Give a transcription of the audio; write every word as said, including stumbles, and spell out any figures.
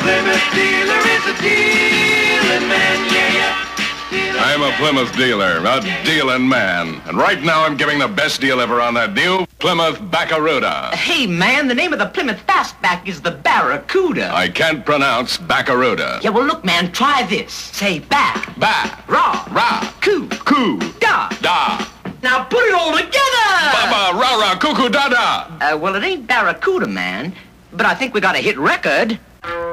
Plymouth dealer is a dealing man, yeah, yeah. I'm a Plymouth dealer, a dealing man. And right now I'm giving the best deal ever on that new Plymouth Barracuda. Hey, man, the name of the Plymouth Fastback is the Barracuda. I can't pronounce Barracuda. Yeah, well, look, man, try this. Say back. Ba. Raw. Ra. Coo. Coo. Da. Da. Now put it all together. Baba, ra ra, cuckoo, da da. Uh, well, it ain't Barracuda, man, but I think we got a hit record.